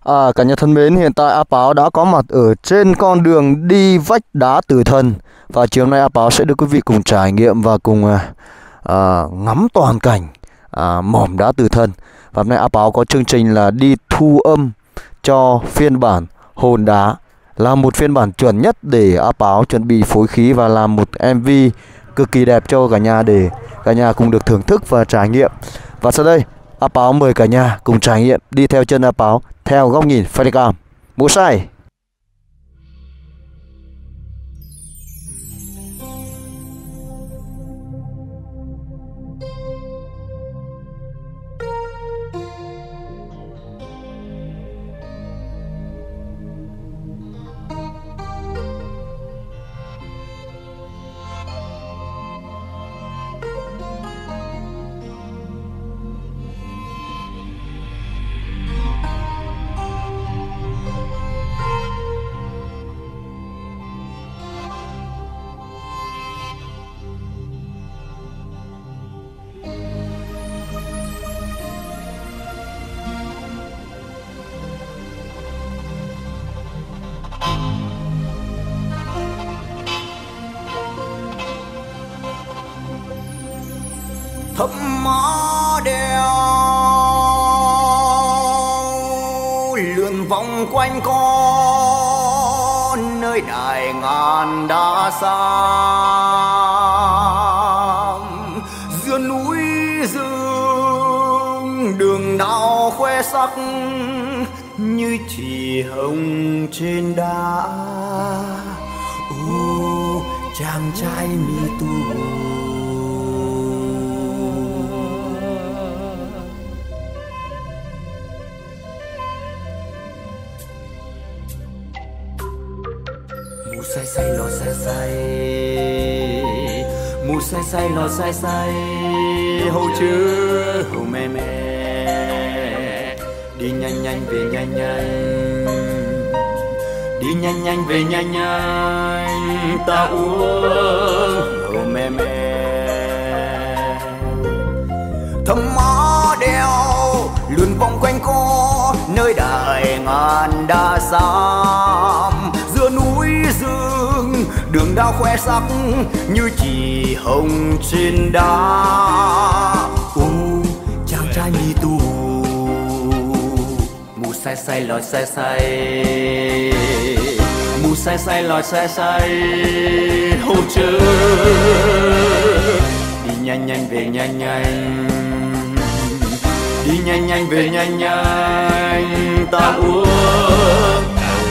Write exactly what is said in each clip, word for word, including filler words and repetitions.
À, cả nhà thân mến, hiện tại A Páo đã có mặt ở trên con đường đi vách đá tử thần. Và chiều nay A Páo sẽ đưa quý vị cùng trải nghiệm và cùng à, à, ngắm toàn cảnh à, mỏm đá tử thần. Và hôm nay A Páo có chương trình là đi thu âm cho phiên bản hồn đá, là một phiên bản chuẩn nhất để A Páo chuẩn bị phối khí và làm một em vê cực kỳ đẹp cho cả nhà, để cả nhà cùng được thưởng thức và trải nghiệm. Và sau đây A Páo mời cả nhà cùng trải nghiệm đi theo chân A Páo theo góc nhìn Flycam. Mũ sai. Thấp mã đèo lượn vòng quanh con nơi đài ngàn đá xám, giữa núi rừng đường đao khoe sắc như chỉ hồng trên đá. Ô chàng trai mi tu say say lo say say, mù say say lo say say, hầu chưa hầu mê mê, đi nhanh nhanh về nhanh nhanh, đi nhanh nhanh về nhanh nhanh, ta uống hầu mê mê. Thầm mã đeo lượn vòng quanh co nơi đài ngàn đá xám, giữa núi rừng đường đao khoe sắc như chỉ hồng trên đá. Ô chàng trai mi tu mù say say lòi say say, mù say say lòi say say, hầu chưa đi nhanh nhanh về nhanh nhanh, đi nhanh nhanh về nhanh nhanh, ta uống.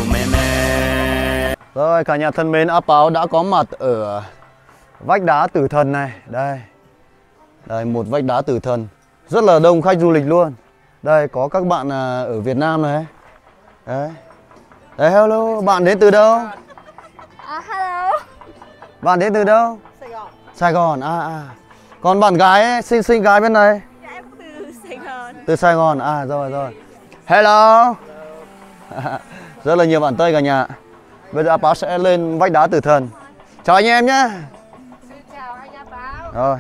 Rồi cả nhà thân mến, A Páo đã có mặt ở vách đá tử thần này. Đây, đây một vách đá tử thần rất là đông khách du lịch luôn. Đây có các bạn ở Việt Nam này. Đấy, đấy hello, bạn đến từ đâu? Uh, hello. Bạn đến từ đâu? Sài Gòn. Sài Gòn, à à. Còn bạn gái ấy, xinh xinh gái bên này? Dạ em cũng từ Sài Gòn. Từ Sài Gòn, à rồi rồi. Hello. Rất là nhiều bạn Tây cả nhà. Bây giờ A Páo sẽ lên vách đá tử thần. Chào anh em nhé. Xin chào anh A Páo. Rồi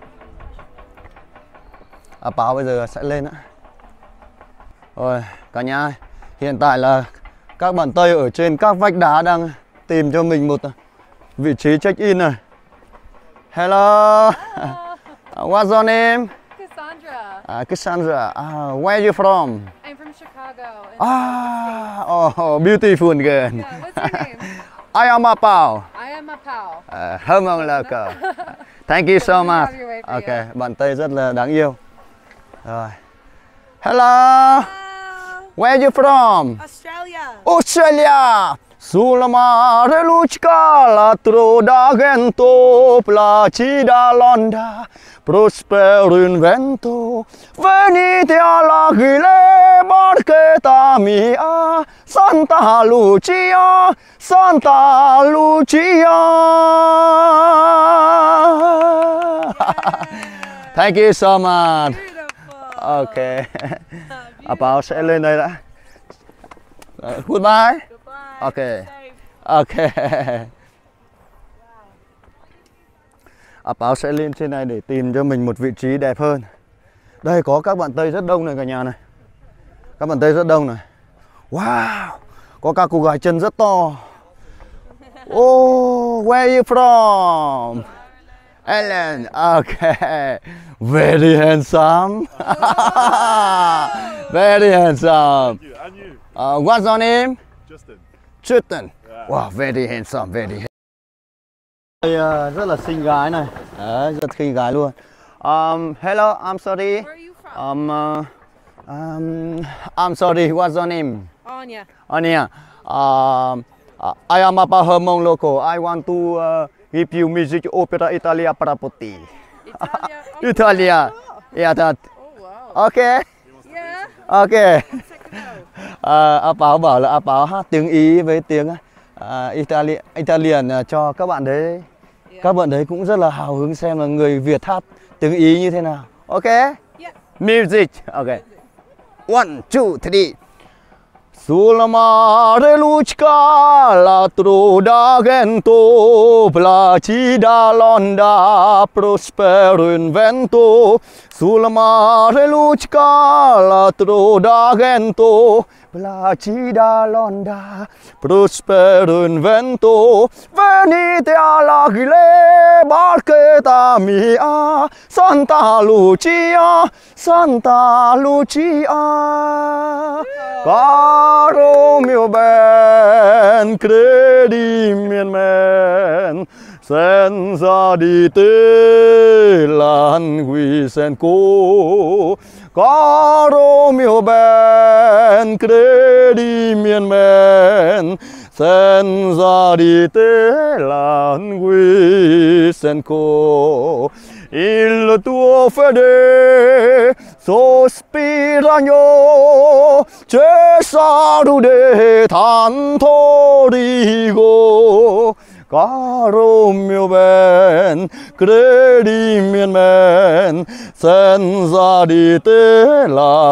A Páo bây giờ sẽ lên ạ. Rồi cả nhà ơi, hiện tại là các bạn Tây ở trên các vách đá đang tìm cho mình một vị trí check in này. Hello. What's your name? Cassandra. Uh, Cassandra. Uh, where are you from? I'm from Chicago. Ah, oh, beautiful girl. Yeah, what's your name? I am A Páo. I am A Páo. Uh, home on local. Thank you so much. Have your way for Ok, you. bạn Tây rất là đáng yêu. Rồi. Hello. Hello. Where are you from? Australia. Australia. Sul mare lucca l'altro da gento placida l'onda prospero in vento venite alla ghile barchetta mia Santa Lucia Santa Lucia. Thank you so much. Beautiful. Ok. A Páo sẽ lên đây đã. Uh, goodbye. Ok. Ok. A Páo sẽ lên trên này để tìm cho mình một vị trí đẹp hơn. Đây có các bạn Tây rất đông này cả nhà này. Các bạn Tây rất đông này. Wow, có các cô gái chân rất to. Oh, where are you from? Ellen, okay. Very handsome. Very handsome. You and you, Uh, what's your name? Justin. Tristan. Yeah. Wow, very handsome, very handsome. Đây, uh, rất là xinh gái này. Đấy, rất xinh gái luôn. Um, hello, I'm sorry. Where are you from? Um, uh, um, I'm sorry, what's your name? Anya. Ania. Um, uh, I am a Hmong local. I want to uh, give you music opera Italia Parapotti. Italia. Oh, Italia. cool. Yeah, that. Oh wow. Okay. Yeah. Okay. Check it out. À, A Páo bảo là A Páo hát tiếng Ý với tiếng uh, Itali Italian uh, cho các bạn đấy. Các bạn đấy cũng rất là hào hứng xem là người Việt hát tiếng Ý như thế nào. Ok. Yeah. Music. Ok. One, two, three. Sulla mare lucca l'altro d'argento, placida l'onda, prospero in vento. Sulla mare lucca l'altro d'argento, placida l'onda, prospero in vento. Venite all'Aquile, barchetta mia, Santa Lucia, Santa Lucia. Caro mio ben, credimi in me, senza di te languisco. Caro mio ben, credimi in me, senza di te languisco. Il tuo fede sospirano, Cesare tanto dico. Caro mio ben, credimi in me, senza di te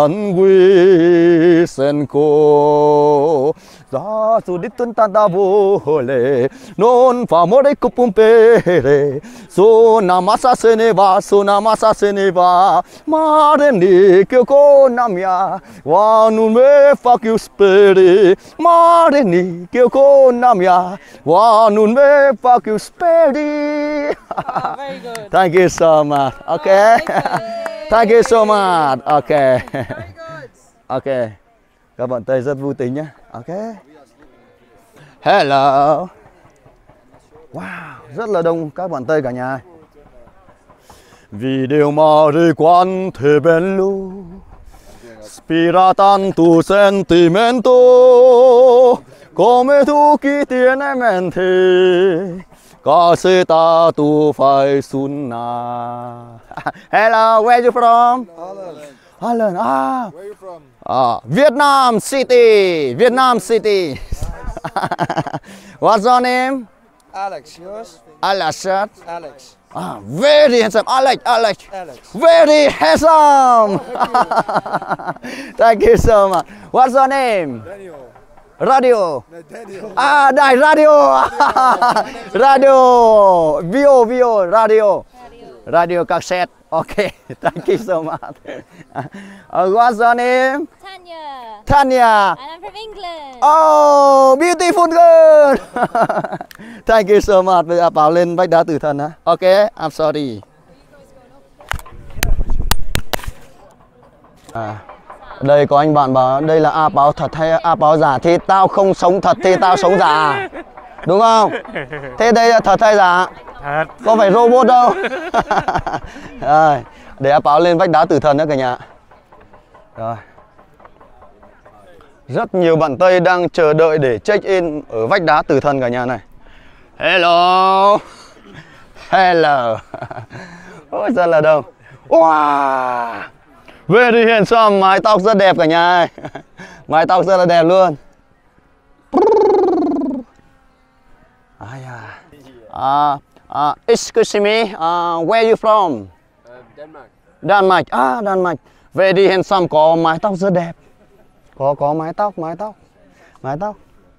languisco. Da su di tanta vole, non fa more cupumpere, su una massa se ne va, su una massa se ne va, mare ni che con la mia, wa non me fa più speri, mare ni che con la mia, wa non me fa più speri. Wow, very good. Thank you so much. Okay. Thank you so much. Okay. Very good. Okay. Các bạn Tây rất vui tính nhé. Ok. Hello. Wow, rất là đông các bạn Tây cả nhà ơi. Video mare quante bello, ispira tanto sentimento, come tu chi tiene mente, caseta tu fai sunna. Hello, where you from? Holland. Holland. Ah. Where are you from? Uh, Vietnam City, Vietnam City. What's your name? Alex, yours? Alex. Alex. Ah, very handsome. Alex, Alex. Alex. Very handsome. Thank you so much. What's your name? Daniel. Radio. No, Daniel. Ah, đài radio. Radio. Vio, Vio, radio. Radio cassette. Okay, thank you so much. Uh, what's your name? Tanya, Tanya. and I'm from England. Oh, beautiful girl. Thank you so much. Bây giờ bảo lên vách đá tử thần hả? Ok, I'm sorry. À, đây có anh bạn bảo đây là A Páo thật hay A Páo giả, thì tao không sống thật thì tao sống giả. Đúng không? Thế đây là thật hay giả? Thật. Có phải robot đâu. Rồi, để A Páo lên vách đá tử thần nữa cả nhà. Rồi. Rất nhiều bạn Tây đang chờ đợi để check in ở vách đá tử thần cả nhà này. Hello. Hello. Ôi rất là đông. Wow. Very handsome, mái tóc rất đẹp cả nhà ơi. Mái tóc rất là đẹp luôn. Ai à. Uh, uh, excuse me, uh, where are you from? Uh, Denmark. Denmark. Ah, Denmark. Very handsome, có mái tóc rất đẹp. Có có mái tóc, mái tóc. Mái tóc.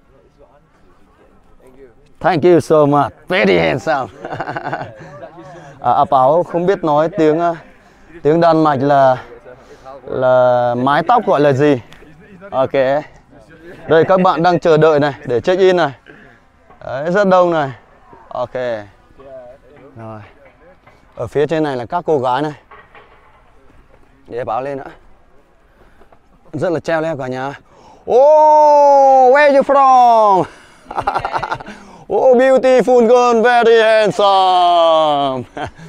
Thank you so much. Very handsome. À, A Páo không biết nói tiếng uh, tiếng Đan Mạch là là mái tóc gọi là gì. Ok. Đây các bạn đang chờ đợi này để check in này. Đấy, rất đông này. Ok. Rồi. Ở phía trên này là các cô gái này. Để báo lên nữa. Rất là treo leo cả nhà. Oh, where you from? Oh, beautiful girl, very handsome.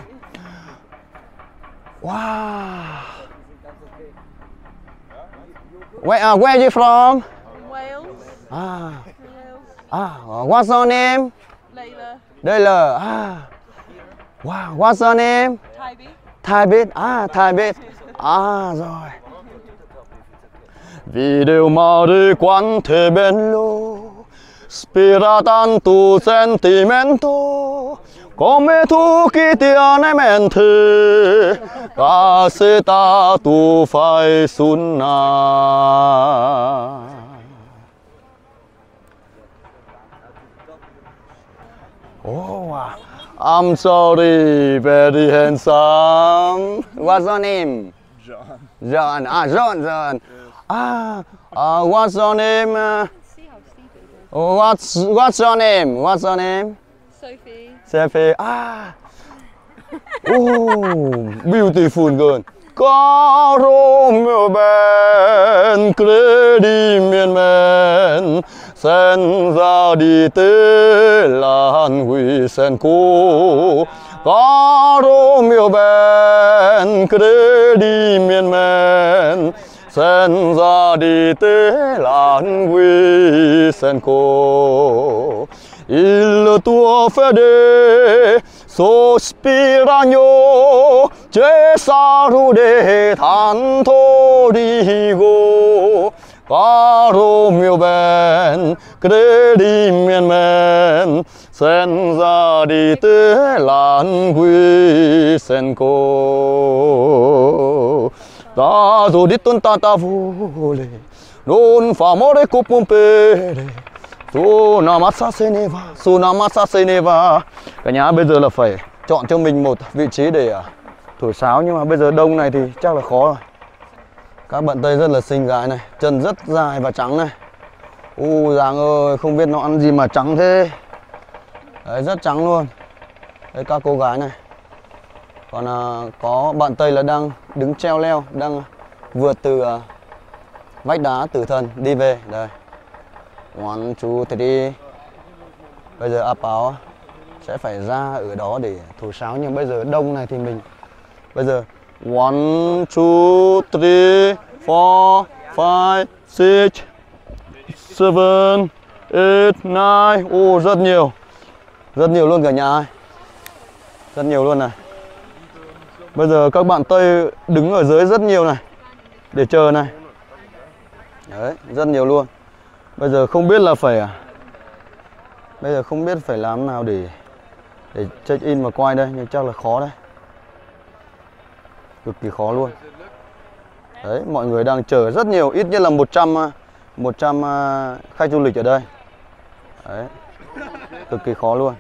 Wow. Where, uh, where you from? Wales. Ah. Wales. Ah, what's your name? Layla. Đây là ah. Wow, what's your name? Tybee. Thái biết, à Thái biết. À rồi. Vì đều mà đi quán thể bên lô spira tanto sentimento come tu chi tiene mente case ta tu fai sunna. Oh wow. I'm sorry, very handsome. What's your name? John. John. Ah, John. John. Ah, uh, what's your name? Uh, what's What's your name? What's your name? Sophie. Sophie. Ah. Oh, beautiful girl. Caro mio ben, credi miên men, sen ra đi tế lan huy sen cô. Caro mio ben, credi miên men, sen ra đi tế lan huy sen cô. Il tuo fede sospiragno Cesarude tanto digo caro mio ben credi miên men sen ra đi tế lan qui sen cô ta dù đi tuân ta ta vuole non fa amore con pompere su namasa seneva su namasa seneva. Cả nhà bây giờ là phải chọn cho mình một vị trí để thổi sáo, nhưng mà bây giờ đông này thì chắc là khó rồi. Các bạn Tây rất là xinh gái này, chân rất dài và trắng này. U Giang ơi, không biết nó ăn gì mà trắng thế. Đấy, rất trắng luôn. Đây các cô gái này. Còn à, có bạn Tây là đang đứng treo leo, đang vượt từ à, vách đá tử thần đi về. Đây. One, two, three. Bây giờ A Páo sẽ phải ra ở đó để thổi sáo, nhưng bây giờ đông này thì mình bây giờ one, two, three, four, five, six, seven, eight, nine. Ô, rất nhiều. Rất nhiều luôn cả nhà ơi. Rất nhiều luôn này. Bây giờ các bạn Tây đứng ở dưới rất nhiều này để chờ này. Đấy, rất nhiều luôn. Bây giờ không biết là phải Bây giờ không biết phải làm nào để Để check in và quay đây, nhưng chắc là khó đây. Cực kỳ khó luôn. Đấy, mọi người đang chờ rất nhiều, ít nhất là một trăm một trăm khách du lịch ở đây. Đấy. Cực kỳ khó luôn.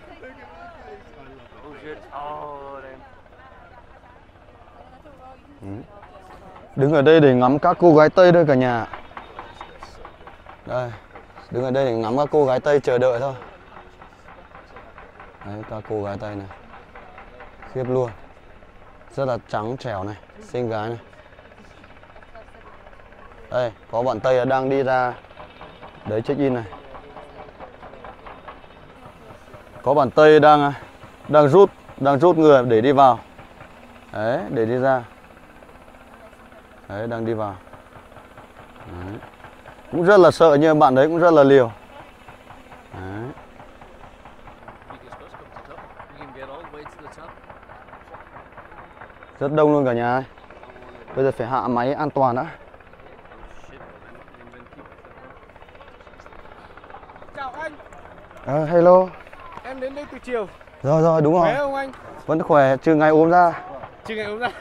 Ừ. Đứng ở đây để ngắm các cô gái Tây thôi cả nhà. Đây, đứng ở đây để ngắm các cô gái Tây chờ đợi thôi. Đấy, các cô gái Tây này. Khiếp luôn. Rất là trắng trẻo này, xinh gái này. Đây, có bạn Tây đang đi ra đấy check in này. Có bạn Tây đang đang rút đang rút người để đi vào. Đấy, để đi ra. Đấy, đang đi vào. Đấy. Cũng rất là sợ, nhưng bạn đấy cũng rất là liều. Đấy. Rất đông luôn cả nhà ơi. Bây giờ phải hạ máy an toàn đã. Chào anh. Ờ, hello. Em đến đây từ chiều. Rồi rồi, đúng rồi. Khỏe không anh? Vẫn khỏe, trừ ngày ốm ra. Trừ ngày ốm ra.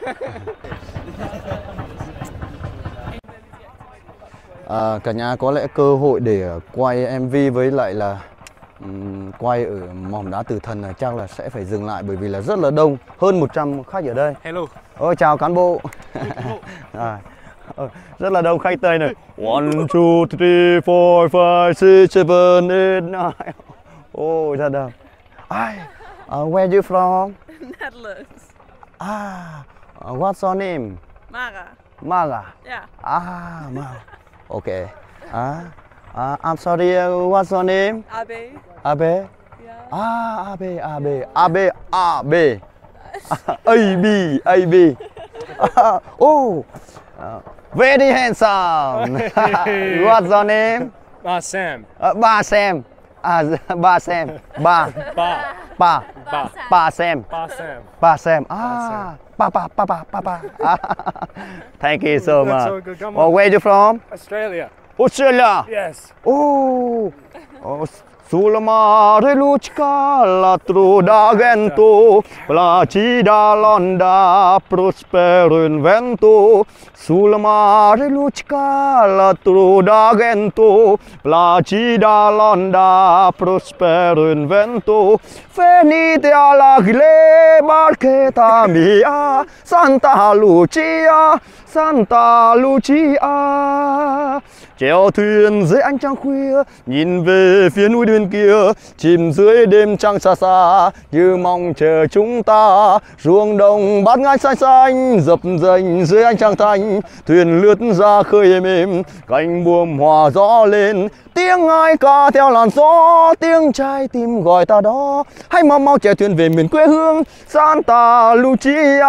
À, cả nhà có lẽ cơ hội để quay em vê với lại là um, quay ở mỏm đá tử thần này chắc là sẽ phải dừng lại, bởi vì là rất là đông, hơn một trăm khách ở đây. Hello. Ôi chào cán bộ. À, Rất là đông khách Tây này. One, two, three, four, five, six, seven, eight, nine. Oh, rất đông. Ai, uh, where you from? Netherlands. Ah, uh, what's your name? Mara. Mara. Yeah. Ah, Mara. Okay. Ah, uh, I'm sorry. Uh, what's your name? Abby. Abe. Yeah. Ah, Abe, Abe, Abe, Abe. A B, A B. Oh, uh, very handsome. What's your name? Ah, Sam. Uh, ba Sam. À, ba Sam. Ba. Ba. Ba. Ba. Ba Sam. Ba Sam. Ba Sam. Ah. Pa pa pa pa pa pa. Thank you so That's much. so good. Come Oh, on. where you from? Australia. Australia. Yes. Oh. Oh. Sulla mare lucca la truda vento, placida l'onda prospero in vento. Sulla mare lucca la truda vento, placida l'onda prospero in vento. Venite alla barchetta mia, Santa Lucia, Santa Lucia. Chèo thuyền dưới ánh trăng khuya, nhìn về phía núi bên kia, chìm dưới đêm trăng xa xa, như mong chờ chúng ta. Ruộng đồng bát ngát xanh xanh, dập dềnh dưới ánh trăng thanh, thuyền lướt ra khơi êm êm, cánh buồm hòa gió lên. Tiếng ai ca theo làn gió, tiếng trái tim gọi ta đó. Hãy mau mau chèo thuyền về miền quê hương Santa Lucia.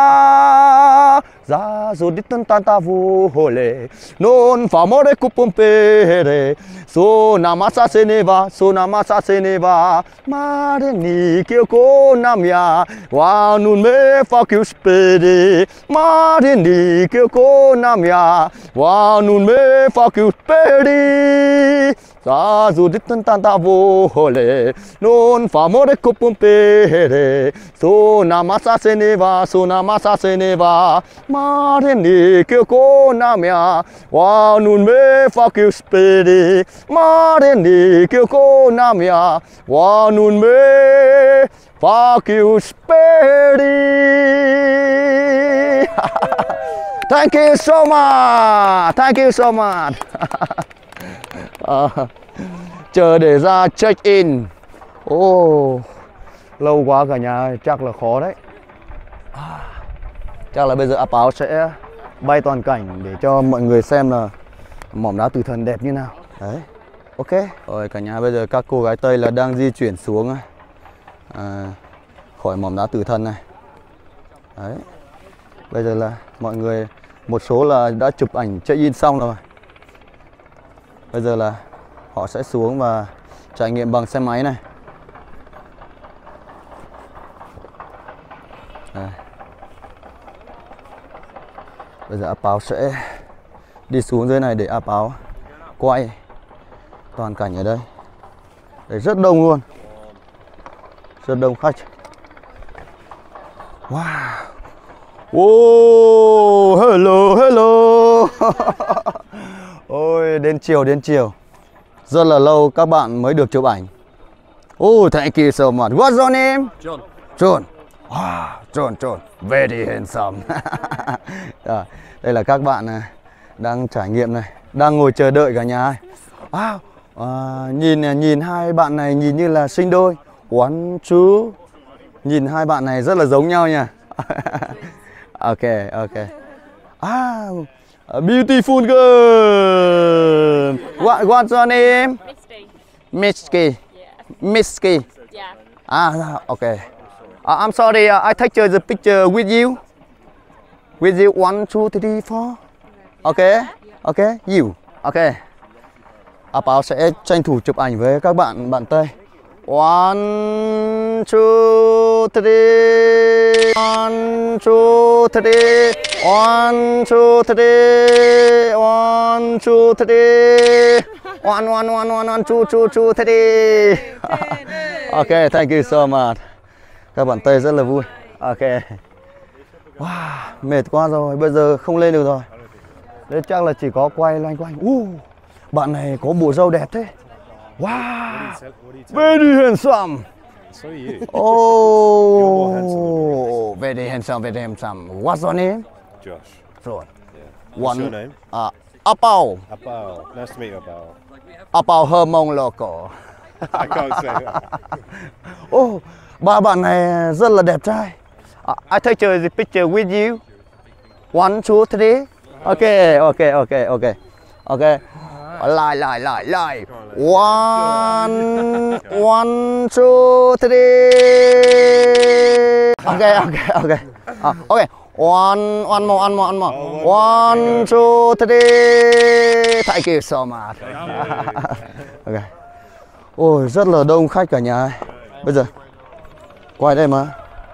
Ra rồi đi tân tanta vu hồ lệ, non famore cupompere, so namasa seneva, so namasa seneva, mareni kêu cô nam ya, wa nun me fa kêu spede, mareni kêu cô nam ya, wa nun me fa kêu spede. Ra rồi đi tân tanta vu hồ lệ, non famore cupompere, so namasa seneva, so namasa seneva. Mareni kêu cô nam ya, wa nun me fa kêu spede. Mareni kêu cô nam ya, wa nun me fa kêu spede. Thank you so much. Thank you so much. À, chờ để ra check in. Oh, lâu quá cả nhà ơi, chắc là khó đấy. À, chắc là bây giờ áp áo sẽ bay toàn cảnh để cho mọi người xem là mỏm đá tử thần đẹp như nào. Đấy, ok. Rồi cả nhà, bây giờ các cô gái Tây là đang di chuyển xuống à, khỏi mỏm đá tử thần này. Đấy, bây giờ là mọi người, một số là đã chụp ảnh check in xong rồi. Bây giờ là họ sẽ xuống và trải nghiệm bằng xe máy này. Đây. Bây giờ áp áo sẽ đi xuống dưới này để áp áo quay toàn cảnh ở đây. Đấy, rất đông luôn, rất đông khách. Wow, wow, hello, hello. Ôi, đến chiều, đến chiều. Rất là lâu các bạn mới được chụp ảnh. Oh, thank you so much. What's your name? John. John. Wow, John, John. Very handsome. Rồi, đây là các bạn này, đang trải nghiệm này, đang ngồi chờ đợi cả nhà. Wow, à, nhìn nhìn hai bạn này nhìn như là sinh đôi. One, two. Nhìn hai bạn này rất là giống nhau nha. Ok, ok. Ah, a beautiful girl. What, what's your name? Misty. Misty. Yeah. Misty. Yeah. Ah, okay. Uh, I'm sorry, uh, I take the picture with you. With you, one, two, three, four. Okay, okay, you. Okay. À, Bảo sẽ tranh thủ chụp ảnh với các bạn bạn Tây. One, two, three. One, two, three. One, two, three. One, two, three. One, one, one, one, one, two, two, two, three. Okay, thank you so much. Các bạn Tây rất là vui. Ok. Wow, mệt quá rồi, bây giờ không lên được rồi. Đấy chắc là chỉ có quay loanh quanh. Uh, bạn này có bộ râu đẹp thế. Wow, very handsome. So are you. Oh, very handsome, very handsome. What's your name? Josh. John. What's one your name? uh, Apao. Apao. Nice to meet you, Apao. Apao Hermon Loco. I can't say that. Oh, ba bạn này rất là đẹp trai. Uh, I take the picture with you. One, two, three. Okay, okay, okay, okay, okay. Lại, lại, lại, lại. One, one, two, three. Okay, okay, okay. Uh, okay. One, one more, one more, one more. One, two, three. Thank you so much. Okay. Ôi, rất là đông khách cả nhà. Bây giờ quay đây mà.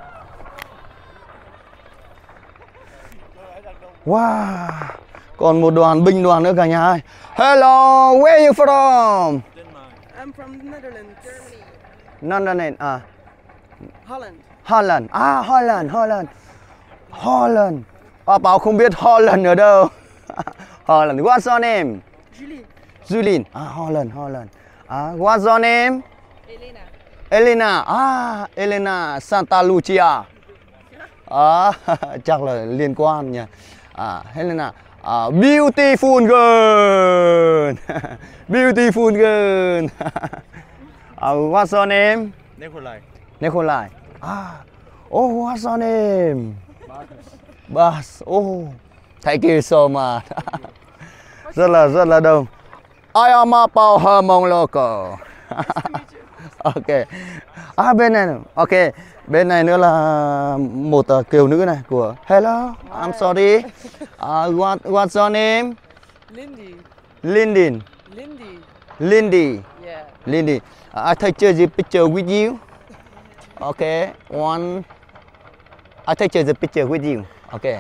Wow, còn một đoàn binh đoàn nữa cả nhà ơi. Hello, where are you from? I'm from Netherlands, Germany, Netherlands, à, Holland. Holland, à, Holland, Holland, Holland. À, Bảo không biết Holland ở đâu. Holland, what's your name? Julie. Julien, à, Holland, Holland. À, what's your name? Elena. Elena, à, Elena Santa Lucia. À, chắc là liên quan nha. À, Helena, uh, beautiful girl. Beautiful girl. uh, what's your name? Nikolai. Nikolai. Ah, oh, what's your name? Bas. Oh, thank you so much. Rất là rất là đông. I am a Apao Hermon Loco. Ok. À, bên này nữa. Ok. Bên này nữa là một uh, kiều nữ này của Hello, I'm sorry. Uh, what what's your name? Lindy. Linden. Lindy. Lindy. Yeah. Lindy. Uh, I take the picture with you. Okay. One. I take the picture with you. Okay.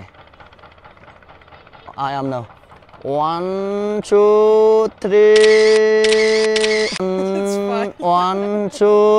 I am now. One, two, three. fine. One, two,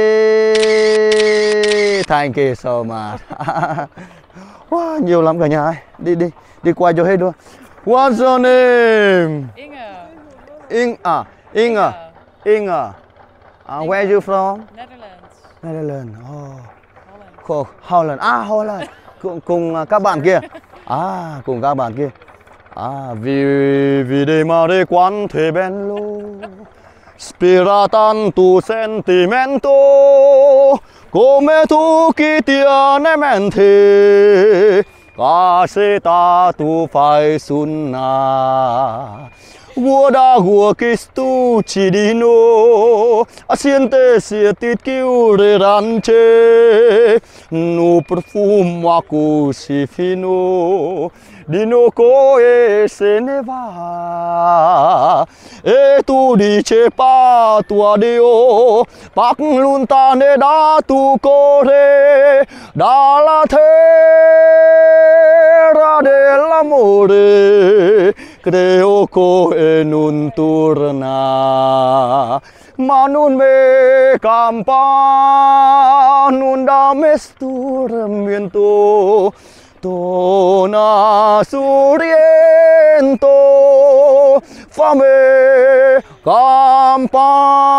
three. Thank you so much. Wow, nhiều lắm cả nhà ơi. Đi đi, đi quay cho hết luôn. What's your name? Inge. Ing à, Inge. Inge. Uh, where you from? Netherlands. Netherlands. Oh. Holland. Cool. Holland. À, Holland. Cùng, cùng uh, các bạn kia. À, cùng các bạn kia. Ah, vi vide mare quante bello, spira tanto sentimento, come tu chi tiene mente, caseta tu fai sunna. Guarda gua che stu cidino, a siente siete chiure rance, no profumo così fino. Dinoco e se ne va e tu dice pa tua Dio pak lontane da tu corre dalla terra dell'amore creo che non torna ma non me campa non da mesturamiento Tona suriento fame campa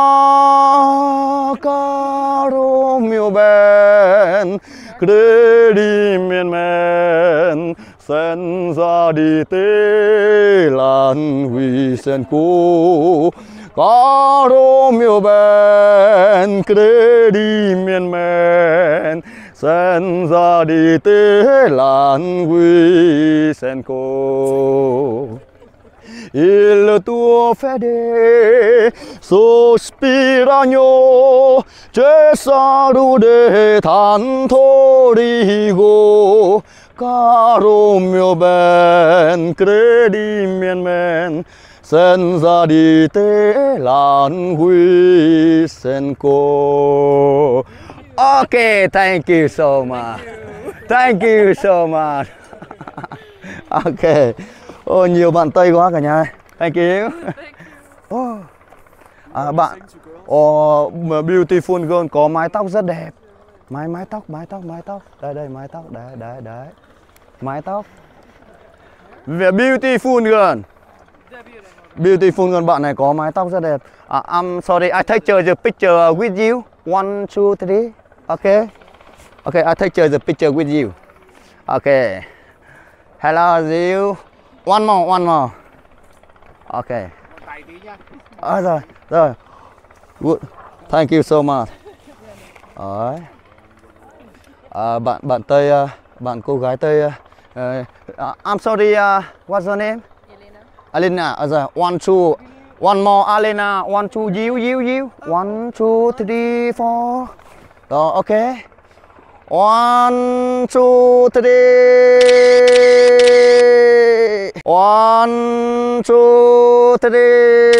caro mio ben credimi in me senza di te l'anui senco caro mio ben credimi in me senza di te l'anguì senco il tuo fede sospiragno cessaru de tanto rigo caro mio ben credimi in me senza di te l'anguì senco. Okay, thank you so much. Thank you so much. Okay. Oh, nhiều bạn Tây quá cả nhà. Thank you. Oh. À, bạn oh, beautiful girl có mái tóc rất đẹp. Mái mái tóc, mái tóc, mái tóc. Đây đây mái tóc, đấy đấy đấy. Mái tóc. The beautiful girl. Beautiful girl, bạn này có mái tóc rất đẹp. Uh, I'm sorry, I take the picture with you. One, two, three. Okay. Okay, I take the picture with you. Okay. Hello, you. one more, one more. Ok. À, rồi, rồi. Good. Thank you so much. Đấy. À, bạn bạn Tây, uh, bạn cô gái Tây. Uh, uh, I'm sorry. Uh, what's your name? Elena. Alena. À, rồi. One, two. One more, Alena. One, two. You, you, you. One, two, three, four. Rồi, ok. One, two, three. One, two, three.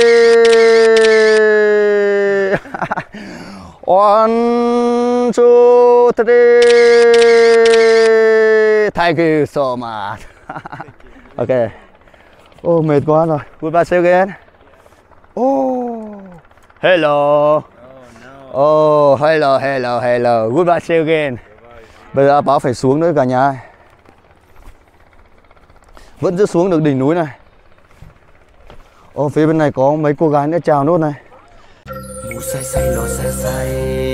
One, two, three. Thank you so much. Ok. Ô, oh, mệt quá rồi. Goodbye, see you again. Oh, hello. Oh, hello, hello, hello. Goodbye, see you again. Bây giờ Bảo phải xuống nữa cả nhà ơi. Vẫn chưa xuống được đỉnh núi này. Ồ, phía bên này có mấy cô gái nữa chào nốt này. Mù say say lo say say,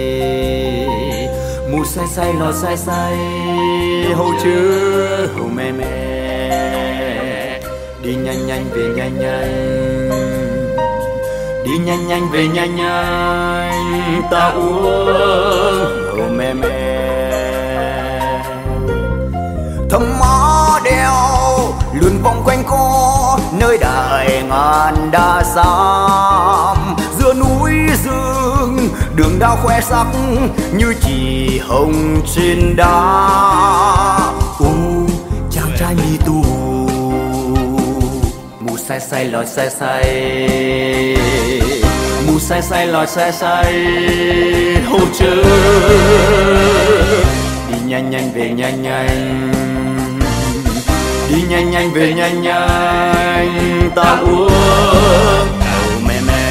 mù say say lo say say, hầu chưa hầu mê mê, đi nhanh nhanh về nhanh nhanh, đi nhanh nhanh về nhanh nhanh, ta uống hầu mê mê. Thầm mõ đeo luôn vòng quanh cô, nơi đời ngàn đa xám, giữa núi rừng đường đao khoe sắc như chỉ hồng trên đá. Ô chàng trai mi tu, mù say say lòi say say, mù say say lòi say say, hô chớ đi nhanh nhanh về nhanh nhanh, đi nhanh nhanh về nhanh nhanh, ta uống hầu mê mê.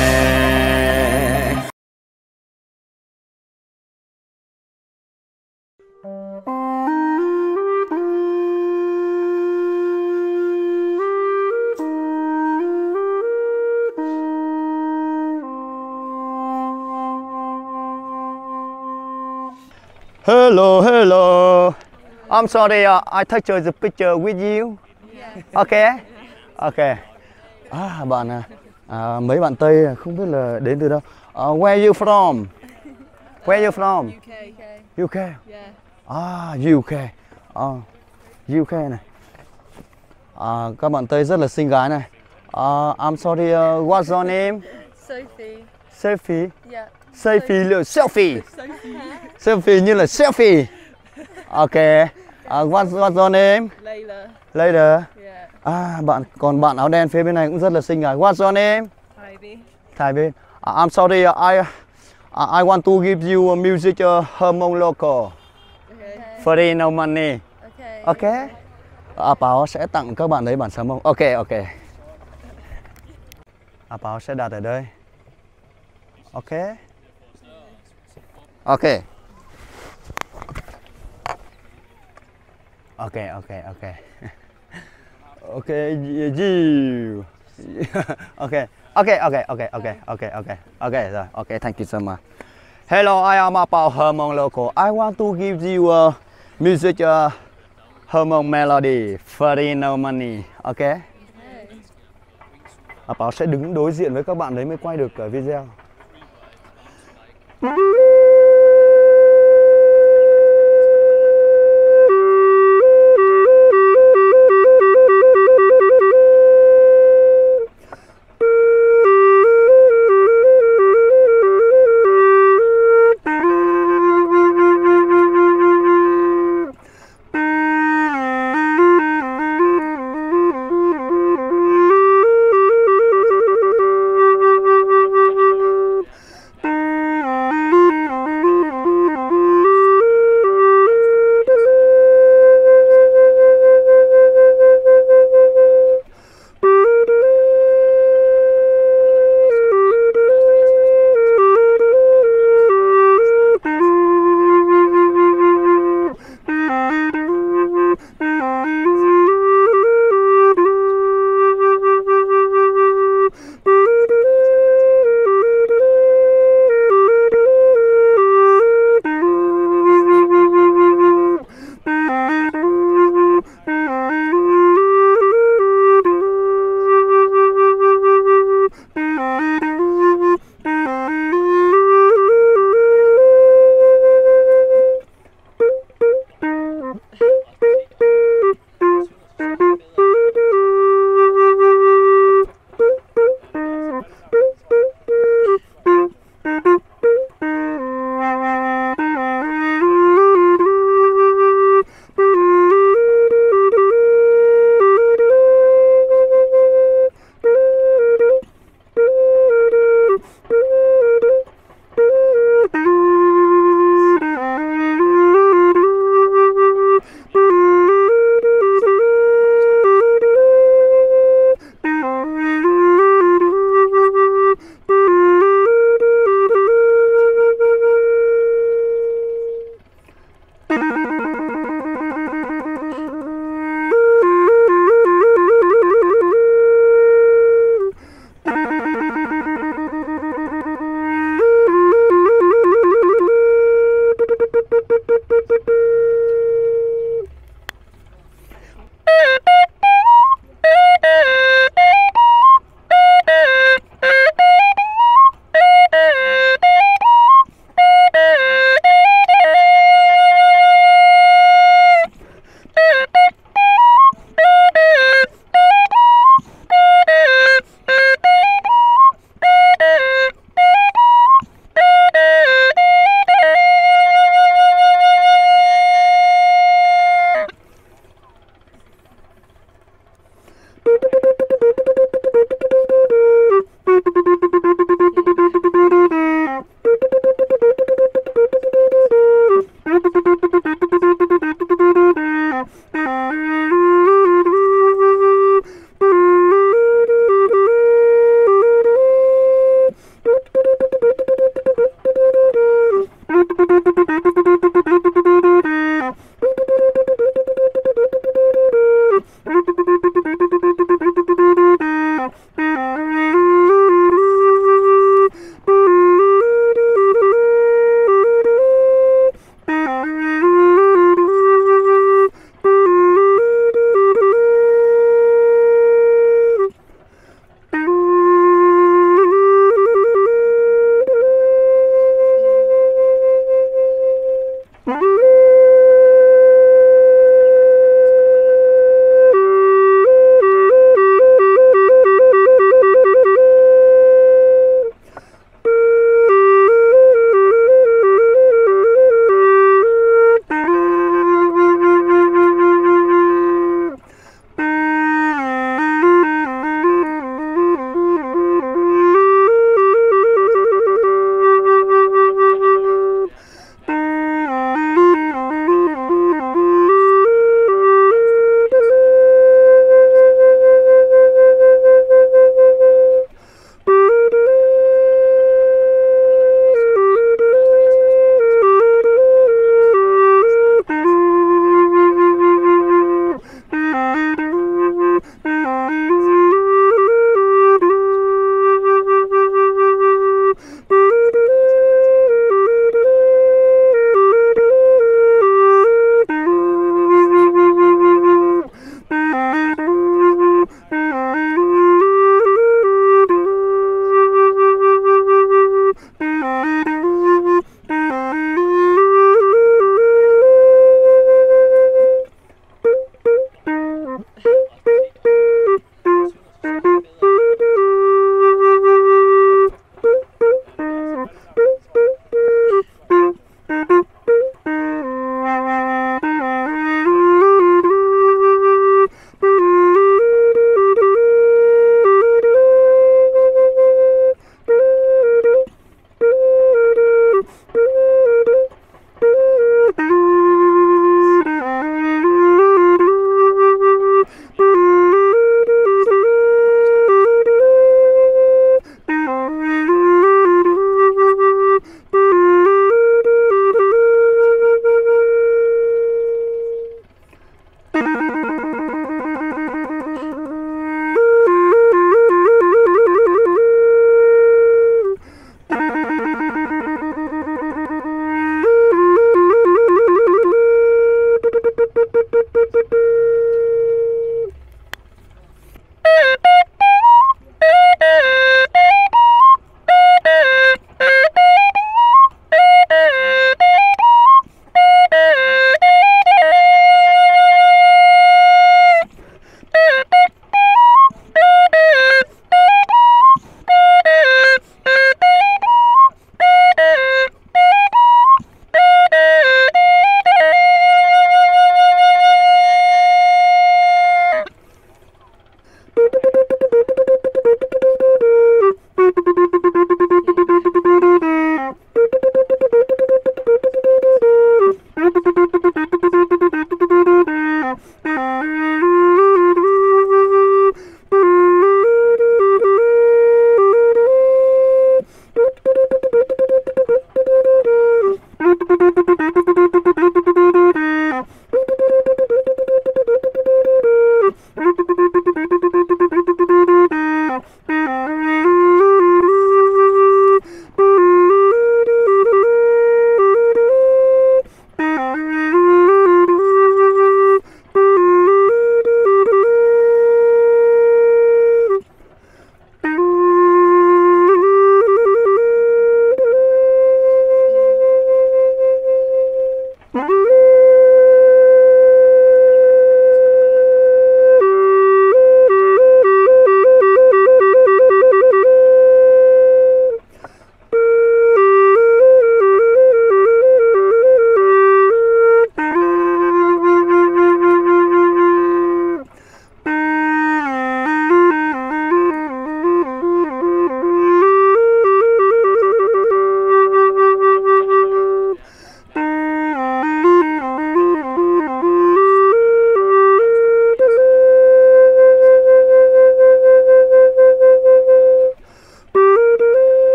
Hello, hello. I'm sorry, uh, I took the picture with you. Okay, okay. À, bạn à, à, mấy bạn Tây không biết là đến từ đâu. Uh, where you from? Where you from? U K. U K. Yeah. À, U K. Uh, U K này. À, các bạn Tây rất là xinh gái này. Uh, I'm sorry, uh, what's your name? Sophie. Sophie. Yeah. Sophie, liệu selfie. Sophie. Selfie như là selfie. Okay. Uh, what's, what's your name? Layla. Later. Yeah. À, bạn còn bạn áo đen phía bên này cũng rất là xinh gái. What's your name? Ivy. Thái bên. Uh, I'm sorry, uh, I uh, I want to give you a music uh, Hmong local. Okay. Free no money. Okay. Okay. À, Bảo sẽ tặng các bạn đấy bản sám Mông. Ok, ok. À, Bảo sẽ đặt ở đây. Ok. Ok. Ok, ok, ok. Ok, you. Ok, ok, ok, ok, ok, ok, ok, ok, rồi, ok, thank you so much. Hello, I am Apao Hmong local. I want to give you a music uh, Hmong melody, free no money. Ok. Apao sẽ đứng đối diện với các bạn đấy mới quay được uh, video.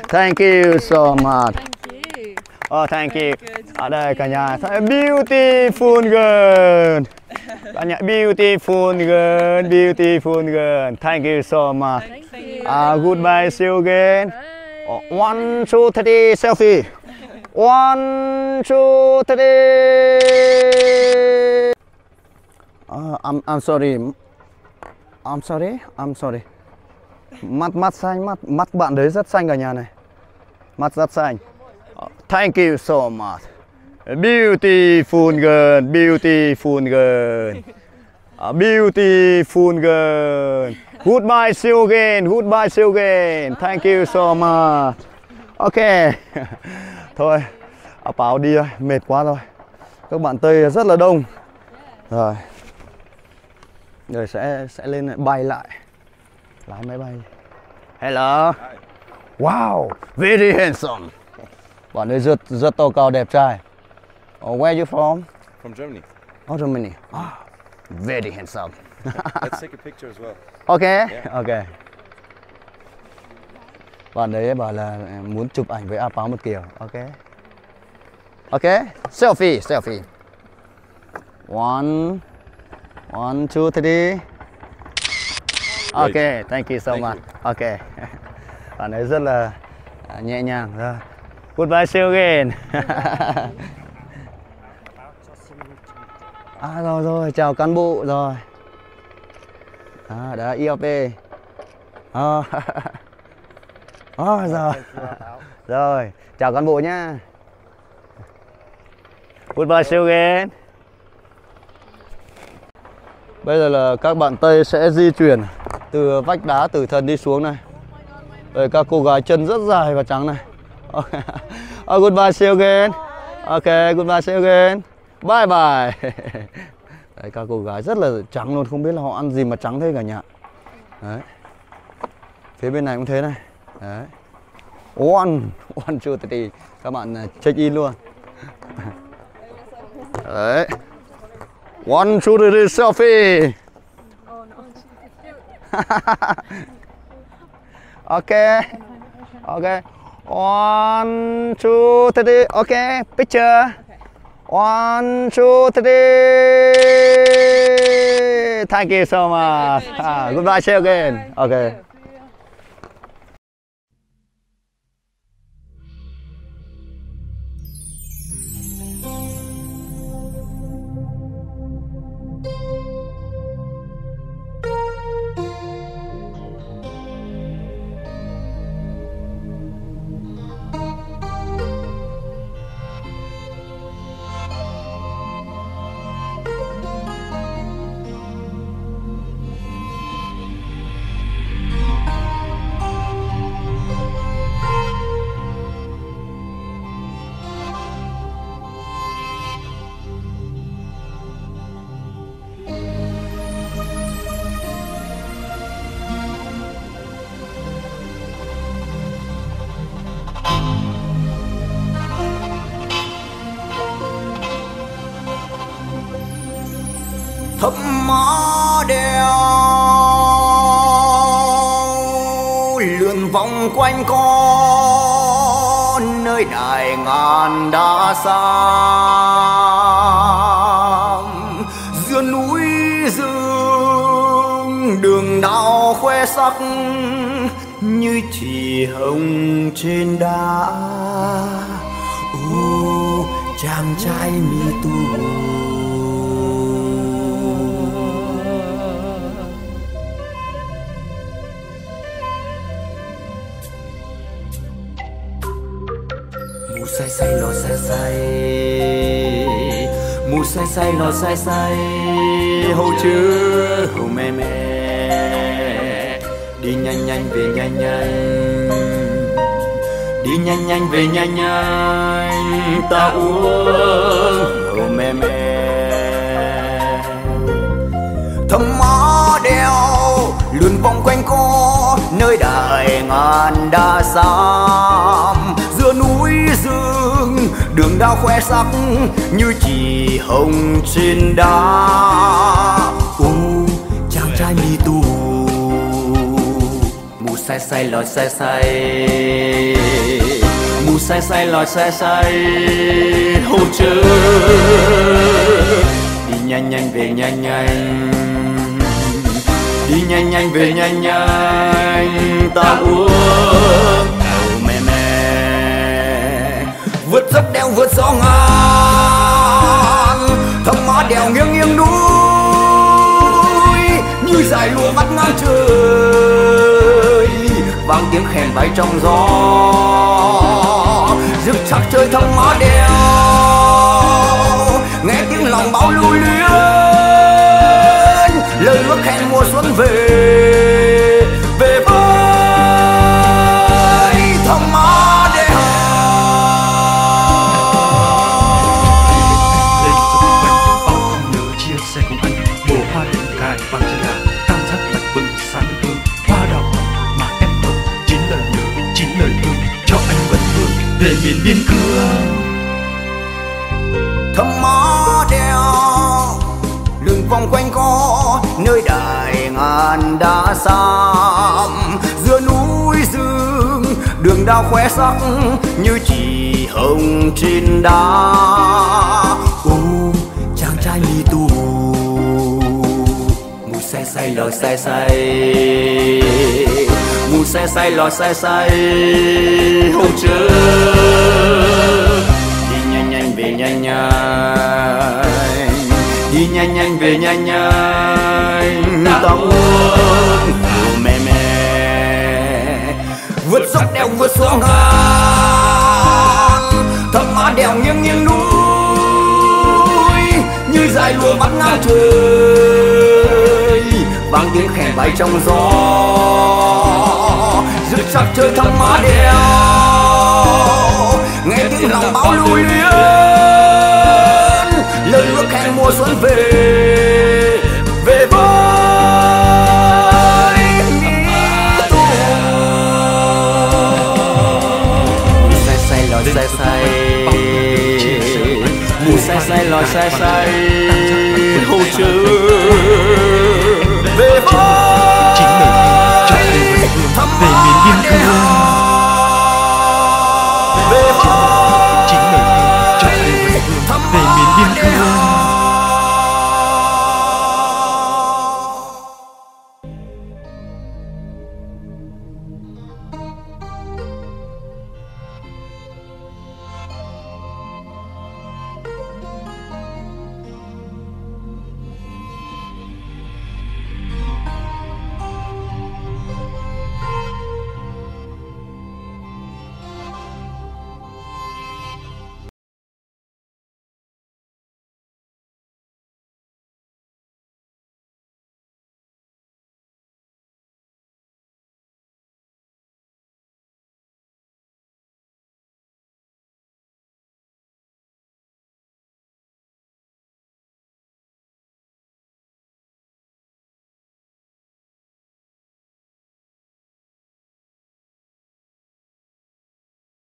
Thank you so much. Thank you. Oh, thank you. Very good. Ở đây cả nhà, beautiful girl. Cả nhà, beautiful girl, beautiful girl. Thank you so much. Thank you. Uh, goodbye, see you again. Bye. Oh, one, two, three, selfie. One, two, three. Uh, I'm, I'm sorry. I'm sorry. I'm sorry. Mắt mắt xanh, mắt mắt bạn đấy rất xanh cả nhà này. Mắt rất xanh. Uh, thank you so much. Beautiful girl, beautiful girl. Uh, beautiful girl. Goodbye, see you again. Goodbye, see you again. Thank you so much. Ok. Thôi, áo báo đi rồi, mệt quá rồi. Các bạn Tây rất là đông. Rồi. Rồi sẽ sẽ lên bay lại. Lái máy bay. Hello. Wow, very handsome. Bạn ấy rất rất to cao đẹp trai. Oh, where are you from? From Germany. Oh, Germany. Oh, very handsome. Let's take a picture as well. Ok, Yeah. ok. Bạn đấy bảo là muốn chụp ảnh với A Páo một kiểu. Ok. Ok, selfie, selfie. One, one, two, three. Ok, thank you so Thank much. you. Ok. Bạn ấy rất là nhẹ nhàng. Rồi. Goodbye, see you again. À rồi rồi, chào cán bộ rồi. À, đã i lờ pê. À, à, rồi. Rồi, chào cán bộ nhá. Goodbye, see you again. Bây giờ là các bạn Tây sẽ di chuyển từ vách đá Tử Thần đi xuống này. Đây các cô gái chân rất dài và trắng này. Oh, goodbye, see you again. Ok, goodbye, see you again. Bye bye. Đấy, các cô gái rất là trắng luôn, không biết là họ ăn gì mà trắng thế cả nhà. Đấy. Phía bên này cũng thế này. Đấy. One, one, two, three. Các bạn check in luôn. Đấy. One, two, three, selfie. Ok. Ok. One, two, three. Ok, picture. One, two, three. Thank you so much. Ah, goodbye, see you again. Okay. thấp mõ đèo lượn vòng quanh con nơi đài ngàn đá xám giữa núi rừng đường đao khoe sắc như chỉ hồng trên đá. Ô chàng trai mi tu mù say say lo say say mù say say lo say say hầu chưa hầu mê mê đi nhanh nhanh về nhanh nhanh đi nhanh nhanh về nhanh nhanh ta uống hầu mê mê thầm mõ đeo luôn vòng quanh co nơi đài ngàn đá xám giữa núi rừng đường đao khoe sắc như chỉ hồng trên đá. Ô chàng trai mi tu mù say say say lòi say say mù say say lòi say say hô chớ đi nhanh nhanh về nhanh nhanh đi nhanh nhanh về nhanh nhanh ta uống mẹ mẹ vượt dốc đeo vượt gió ngàn thăm má đèo nghiêng nghiêng núi như dải lụa vắt ngang trời vang tiếng khèn bay trong gió rực chắc chơi thăm má đèo nghe tiếng lòng bão lưu luyến lời ước hẹn mùa xuân về về với thăm má đèo. Nhớ chia sẻ cùng anh bộ hoa đèn cài bằng chân gà tam giác lạnh bừng sáng hương hoa đào mà em thầm chín lời nhớ chín lời thương cho anh vẫn vương về miền biên cương. Thăm má đèo lượn vòng quanh co nơi đại ngàn đá xám giữa núi rừng đường đao khoe sắc như chỉ hồng trên đá. Ô chàng trai mi tù mù say say lòi say say mù say say lòi say say hồng chớ đi nhanh nhanh về nhanh nhanh đi nhanh nhanh về nhanh nhanh ta uống mẹ mẹ vượt dốc đèo vượt xuống ngàn thăm má đèo nghiêng nghiêng núi như dải lụa vắt ngang trời vang tiếng khèn bay trong gió rực chắc chơi thăm má đèo nghe tiếng lòng bão lưu luyến lời ước hẹn mùa xuân về về với mi tu say say lòi say say mù say say lòi say say hô chớ